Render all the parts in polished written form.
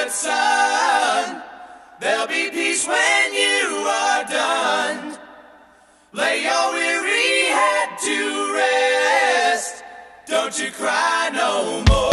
with sun. There'll be peace when you are done. Lay your weary head to rest. Don't you cry no more.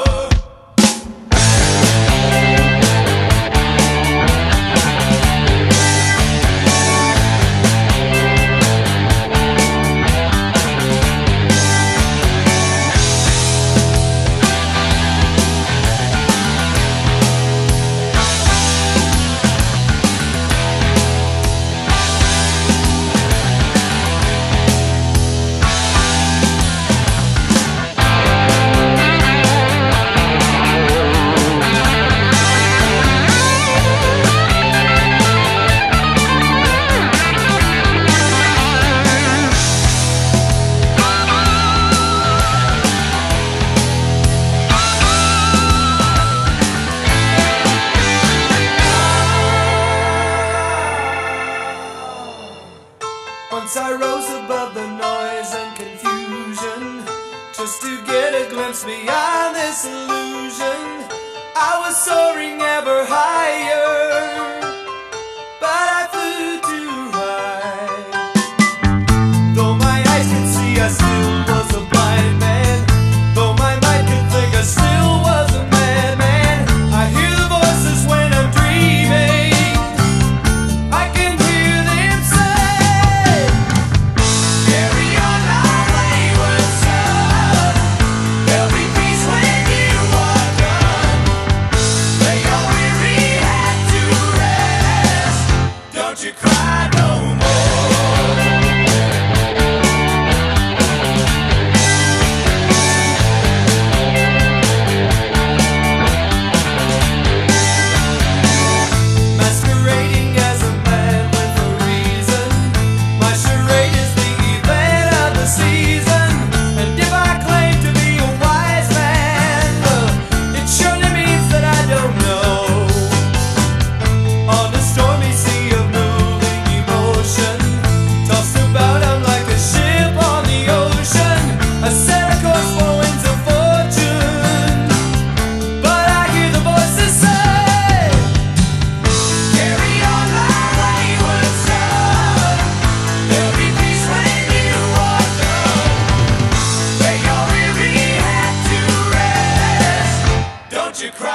Once I rose above the noise and confusion, just to get a glimpse beyond this illusion. I was soaring ever higher, but I flew too high. Though my eyes could see, I still was a blind man. Though my mind could think, I still was a madman. I hear the voices when I'm dreaming. I can hear them say, you cry no more. Masquerading as a man with a reason, my charade is the event of the season. And if I claim to be a wise man, it surely means that I don't know. On a stormy sea of tossed about, I'm like a ship on the ocean. I set a course for winds of fortune, but I hear the voices say, carry on my wayward son. There'll be peace when you are done. Lay your weary head to rest. Don't you cry.